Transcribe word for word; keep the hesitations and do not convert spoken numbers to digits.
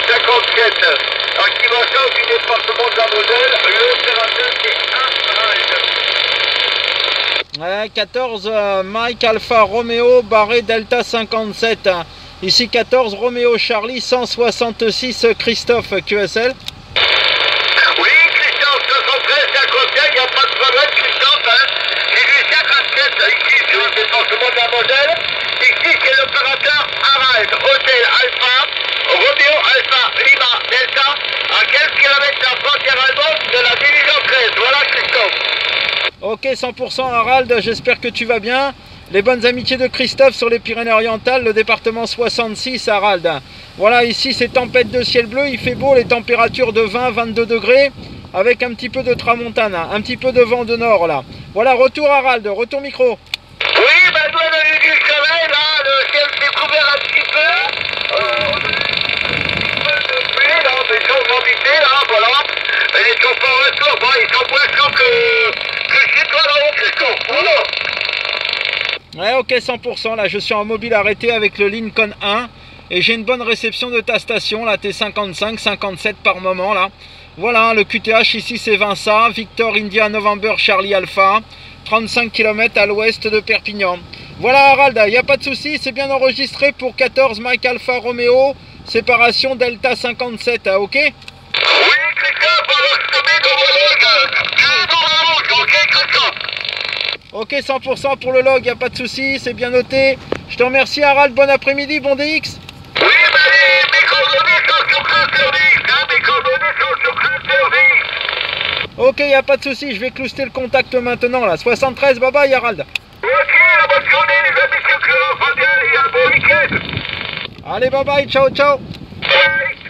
cinquante-sept. Activation du département de la Moselle, l'opérateur c'est un Harald. Ouais, quatorze euh, Mike Alpha Romeo barré Delta cinquante-sept. Ici quatorze Romeo Charlie cent soixante-six Christophe Q S L. Oui, Christophe, soixante-treize, cinquante-sept, il n'y a pas de problème, Christophe. Hein. C'est du cinquante-sept ici sur le département de la Moselle. Ici, c'est l'opérateur Harald, Hôtel Alpha, Romeo Alpha, Lima, Delta, à quelques kilomètres de la frontière allemande de la division treize. Voilà, Christophe. Ok, cent pour cent Harald, j'espère que tu vas bien. Les bonnes amitiés de Christophe sur les Pyrénées-Orientales, le département soixante-six, Harald. Voilà, ici c'est tempête de ciel bleu, il fait beau, les températures de vingt à vingt-deux degrés, avec un petit peu de tramontane, un petit peu de vent de nord là. Voilà, retour Harald, retour micro. Oui, ben nous on a eu du soleil là, le ciel s'est couvert un petit peu. Euh, on a eu un petit peu de pluie là, mais sans gravité là, voilà. Et les sont pas retour, bon, ils sont moins chauds que, que chez toi là-haut, Christophe, voilà. Ouais, ok, cent pour cent, là je suis en mobile arrêté avec le Lincoln un et j'ai une bonne réception de ta station, là T cinquante-cinq, cinquante-sept par moment là. Voilà, le Q T H ici c'est Vinça, Victor India November Charlie Alpha, trente-cinq kilomètres à l'ouest de Perpignan. Voilà Harald, il n'y a pas de souci, c'est bien enregistré pour quatorze Mike Alpha Romeo, séparation Delta cinquante-sept, ah, ok? Oui, Christophe, alors je te mets dans mon log, tu es dans la rouge, ok Christophe? Ok, cent pour cent pour le log, il n'y a pas de souci, c'est bien noté. Je te remercie Harald, bon après-midi, bon D X. Oui, mais les, mes coordonnées sont sur Cloud Service, hein, mes coordonnées sont sur Cloud Service. Ok, il n'y a pas de souci, je vais clouster le contact maintenant là. soixante-treize, bye bye Harald. Ok, la bonne journée les amis sur Cloud Radio et un bon week-end. Allez, bye bye, ciao, ciao. Bye.